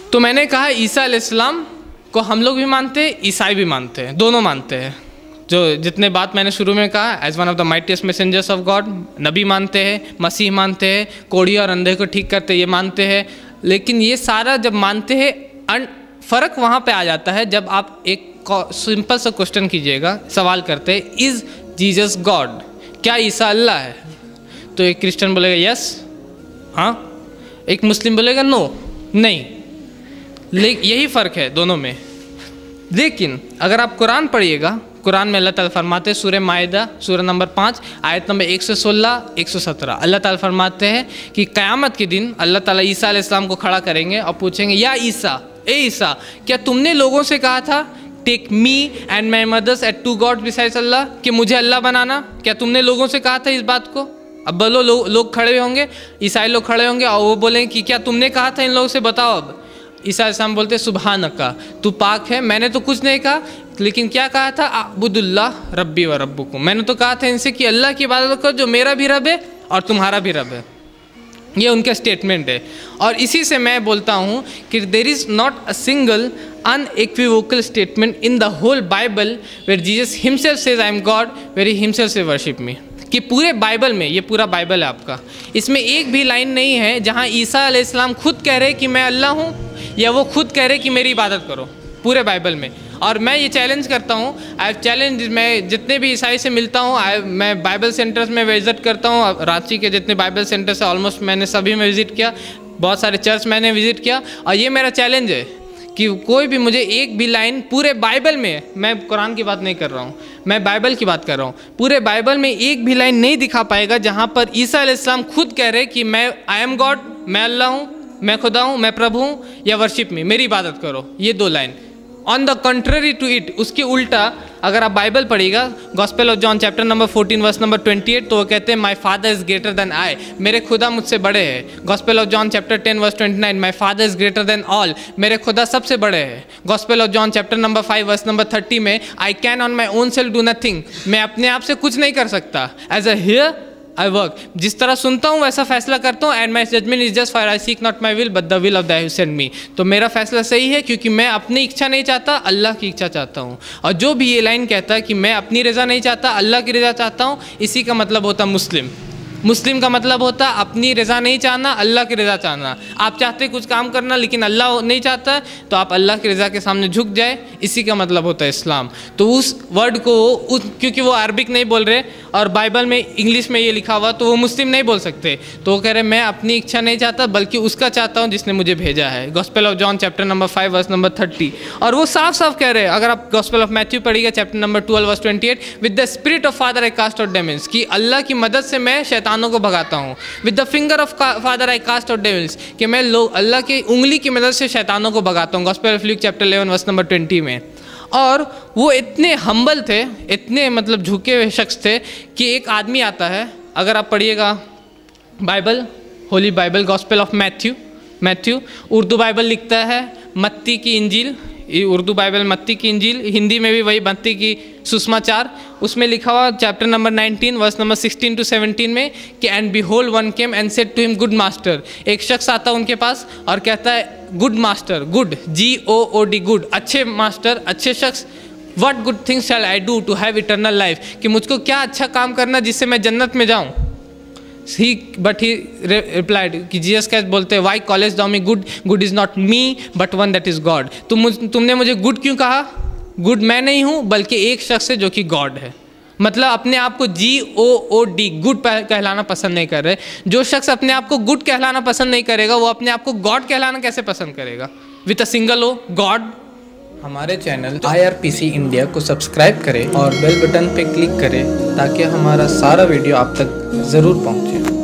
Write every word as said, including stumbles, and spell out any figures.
तो मैंने कहा ईसा अलैहिस्सलाम को हम लोग भी मानते हैं, ईसाई भी मानते हैं, दोनों मानते हैं। जो जितने बात मैंने शुरू में कहा, as one of the mightiest messengers of God, नबी मानते हैं, मसीह मानते हैं, कोढ़ी और अंधे को ठीक करते ये मानते हैं। लेकिन ये सारा जब मानते हैं, फ़र्क वहाँ पे आ जाता है जब आप एक सिंपल सा क्वेश्चन कीजिएगा, सवाल करते हैं, इज़ जीसस गॉड, क्या ईसा अल्लाह है? तो एक क्रिश्चियन बोलेगा यस, हाँ, एक मुस्लिम बोलेगा नो, नहीं। लेकिन यही फ़र्क है दोनों में। लेकिन अगर आप कुरान पढ़िएगा, कुरान में अल्लाह ताला फरमाते हैं, सूरह माइदा सूरह नंबर पाँच आयत नंबर एक सौ सोलह एक सौ सत्रह, अल्लाह ताला फरमाते हैं कि क़यामत के दिन अल्लाह ताला ईसा अलैहिस्सलाम को खड़ा करेंगे और पूछेंगे, या ईसा, ए ईसा, क्या तुमने लोगों से कहा था take me and my mothers at two God besides Allah, कि मुझे अल्लाह बनाना? क्या तुमने लोगों से कहा था इस बात को? अब बोलो, लो, लोग खड़े होंगे, ईसाई लोग खड़े होंगे और वो बोलेंगे कि क्या तुमने कहा था इन लोगों से, बताओ। अब ईसा अलैहिस्सलाम बोलते सुबहानका, तू पाक है, मैंने तो कुछ नहीं कहा। लेकिन क्या कहा था? अब्दुल्लाह रब्बी व रब्बुकुम, मैंने तो कहा था इनसे कि अल्लाह की इबादत करो जो मेरा भी रब है और तुम्हारा भी रब है। ये उनका स्टेटमेंट है। और इसी से मैं बोलता हूँ कि there is not a single unequivocal statement in the whole Bible where Jesus himself says I am God, where he himself says worship me। कि पूरे बाइबल में, ये पूरा बाइबल है आपका, इसमें एक भी लाइन नहीं है जहाँ ईसा अलैहिस्सलाम खुद कह रहे कि मैं अल्लाह हूँ या वो खुद कह रहे कि मेरी इबादत करो, पूरे बाइबल में। और मैं ये चैलेंज करता हूँ, आई चैलेंज, मैं जितने भी ईसाई से मिलता हूँ, आई मैं बाइबल सेंटर्स में विज़िट करता हूँ, रांची के जितने बाइबल सेंटर्स है ऑलमोस्ट मैंने सभी में विज़िट किया, बहुत सारे चर्च मैंने विज़िट किया, और ये मेरा चैलेंज है कि कोई भी मुझे एक भी लाइन पूरे बाइबल में, मैं कुरान की बात नहीं कर रहा हूँ, मैं बाइबल की बात कर रहा हूँ, पूरे बाइबल में एक भी लाइन नहीं दिखा पाएगा जहाँ पर ईसा अलैहिस्सलाम खुद कह रहे कि मैं आई एम गॉड, मैं अल्लाह हूँ, मैं खुदा हूँ, मैं प्रभु हूँ, या वर्शिप मी, मेरी इबादत करो। ये दो line. On the contrary to it, उसके उल्टा अगर आप बाइबल पढ़िएगा, gospel of John chapter number fourteen verse number twenty eight, तो वो कहते हैं my father is greater than I, मेरे खुदा मुझसे बड़े हैं। Gospel of John chapter ten verse twenty nine, my father is greater than all, मेरे खुदा सबसे बड़े हैं। Gospel of John chapter number five verse number thirty में, आई can on my own self do nothing, मैं अपने आप से कुछ नहीं कर सकता, as a hear I work, जिस तरह सुनता हूँ वैसा फैसला करता हूँ, and my judgment is just for I seek not my will but the will of the who sent me, तो मेरा फैसला सही है क्योंकि मैं अपनी इच्छा नहीं चाहता, अल्लाह की इच्छा चाहता हूँ। और जो भी ये लाइन कहता है कि मैं अपनी रज़ा नहीं चाहता, अल्लाह की रज़ा चाहता हूँ, इसी का मतलब होता मुस्लिम। मुस्लिम का मतलब होता अपनी रज़ा नहीं चाहना, अल्लाह की रज़ा चाहना। आप चाहते कुछ काम करना लेकिन अल्लाह नहीं चाहता, तो आप अल्लाह की रज़ा के सामने झुक जाए, इसी का मतलब होता है इस्लाम। तो उस वर्ड को उस, क्योंकि वो अरबिक नहीं बोल रहे और बाइबल में इंग्लिश में ये लिखा हुआ, तो वो मुस्लिम नहीं बोल सकते, तो वो कह रहे मैं अपनी इच्छा नहीं चाहता बल्कि उसका चाहता हूँ जिसने मुझे भेजा है। Gospel of John chapter number five verse number thirty, और वो साफ साफ कह रहे हैं, अगर आप गॉस्पेल ऑफ मैथ्यू पढ़िएगा chapter number twelve verse twenty eight, with the spirit of father I cast out demons, कि अल्लाह की मदद से मैं शैतानों को भगाता हूँ। With the finger of father I cast out devils, कि मैं लोग अल्लाह की उंगली की मदद से शैतानों को भगाता हूँ। Gospel of Luke chapter eleven verse number twenty में। और वो इतने हम्बल थे, इतने मतलब झुके हुए शख्स थे कि एक आदमी आता है, अगर आप पढ़िएगा bible, holy bible, gospel of Matthew, Matthew Urdu bible लिखता है मत्ती की इंजील, उर्दू बाइबल मत्ती की इंजील, हिंदी में भी वही मत्ती की सुसमाचार, उसमें लिखा हुआ chapter number nineteen verse number sixteen to seventeen में कि and behold one came and said to him good master, एक शख्स आता है उनके पास और कहता है good master, good G O O D good, अच्छे मास्टर, अच्छे शख्स, what good things shall I do to have eternal life, कि मुझको क्या अच्छा काम करना जिससे मैं जन्नत में जाऊँ। ही बट ही रिप्लाइड कि जीसस कैसे बोलते हैं, why callest thou me good, good is not me but one that is God, तुम तुमने मुझे गुड क्यों कहा, गुड मैं नहीं हूँ बल्कि एक शख्स है जो कि गॉड है। मतलब अपने आप को जी ओ ओ डी गुड कहलाना पसंद नहीं कर रहे। जो शख्स अपने आप को गुड कहलाना पसंद नहीं करेगा वो अपने आप को गॉड कहलाना कैसे पसंद करेगा, with a single O God. हमारे channel I R P C India को सब्सक्राइब करें और बेल बटन पे क्लिक करें ताकि हमारा सारा वीडियो आप तक ज़रूर पहुंचे।